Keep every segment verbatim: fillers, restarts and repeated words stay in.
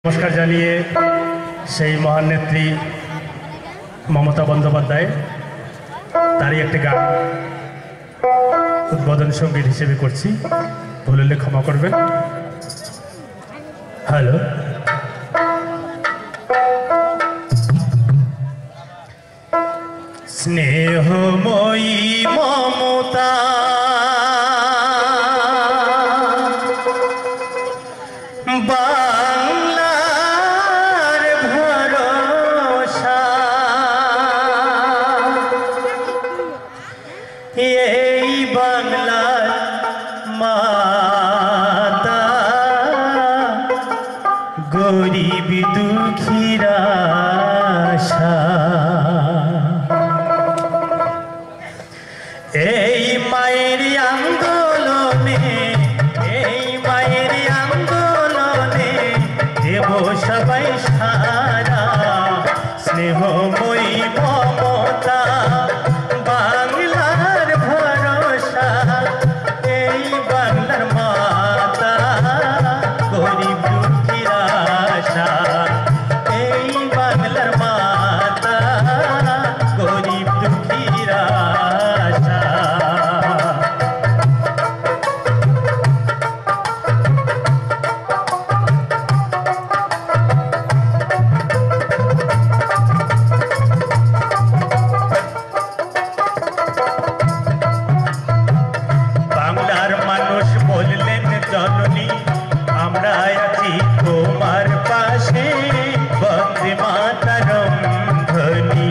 नमस्कार जानिए সেই মহান নেত্রী মমতা বন্দ্যোপাধ্যায় তারই একটা গান উদ্বোধন সঙ্গীত হিসেবে করছি, ভুল হলে ক্ষমা করবেন। হ্যালো, স্নেহময়ী মমতা বাংলার ভরসা, এই বাংলার মাতা গরিব দুঃখীর আশা। এই মায়ের আন্দোলনে, এই মায়ের আন্দোলনে দেব সবাই সারা। স্নেহময়ী মমতা বাংলার ভরসা, এই বাংলার মাতা গরিব দুঃখীর আশা। এই বাংলার মাতা গরিব দুঃখীর আশা। বাংলার মানুষ বললেন জননী, আমরা আছি তোমার পাশে, বন্দে মাতরম ধ্বনি।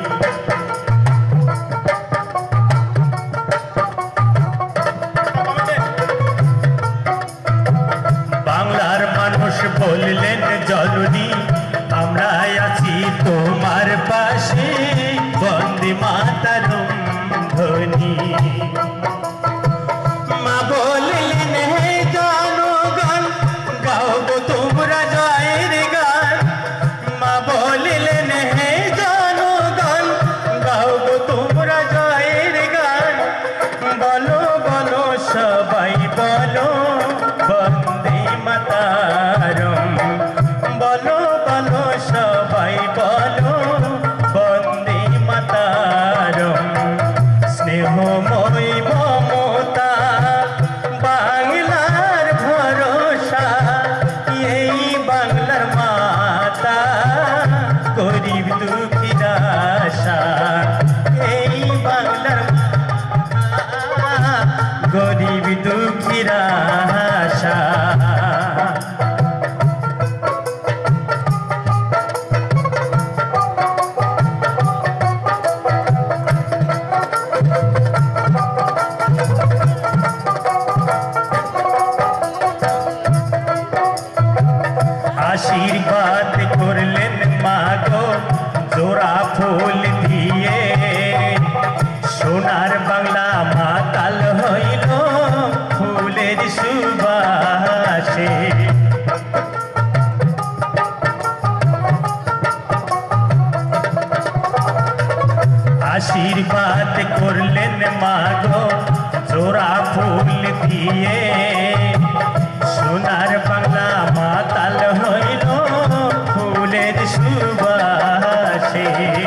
বাংলার মানুষ বললেন জননী, আমরা আছি তোমার পাশে, বন্দে মাতরম ধ্বনি। মা বললেন হে জনগণ, গাও গো তোমরা জয়ের গান। মা বললেন হে জনগণ, গাও গো তোমরা জয়ের গান। বলো বলো সবাই বলো বন্দে মাতরম। বলো বলো সবাই বলো বন্দে মাতরম। স্নেহময়ী মমতা বাংলার ভরসা, এই বাংলার মাতা গরিব দুঃখীর আশা। এই বাংলার মাতা গরিব দুঃখীর আশা। আশীর্বাদ করলেন মা গো জোড়া ফুল দিয়ে, সোনার বাংলা মাতাল হইল ফুলের সুবাসে। আশীর্বাদ করলেন মা গো জোড়া ফুল দিয়ে, সোনার বাংলা মাতাল হইল ফুলের সুবাসে।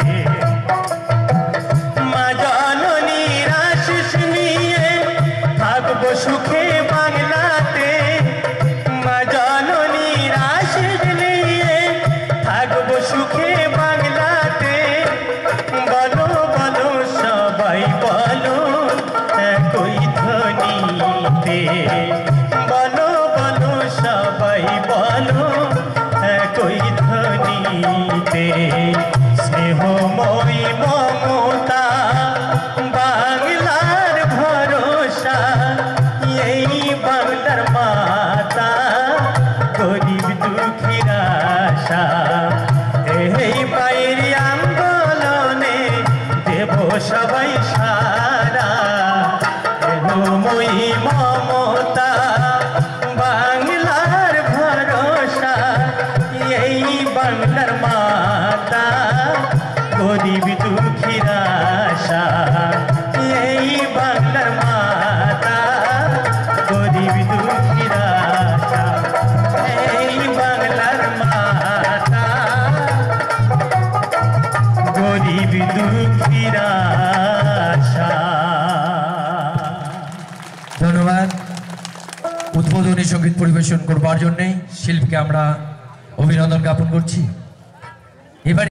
মা জননীর আশিস নিয়ে থাকবো সুখে বাংলাতে। মা জননীর আশিস নিয়ে থাকবো সুখে বাংলাতে। বলো বলো সবাই বলো একই ধ্বনিতে। বলো বলো সবাই বলো একই ধ্বনিতে। স্নেহময়ী মমতা বাংলার ভরসা, এই বাংলার মাতা গরিব দুঃখীর আশা। এই মায়ের আন্দোলনে দেব সবাই সারা। স্নেহময়ী মমতা বাংলার ভরসা, এই বাংলার মাতা গরিব দুঃখীর আশা। এই বাংলার মাতা গরিব দুঃখীর আশা। এই বাংলার মা। গরিব দুঃখীরা আশা। ধন্যবাদ। উদ্বোধনী সঙ্গীত পরিবেশন করবার জন্যে শিল্পীকে আমরা অভিনন্দন জ্ঞাপন করছি। এবার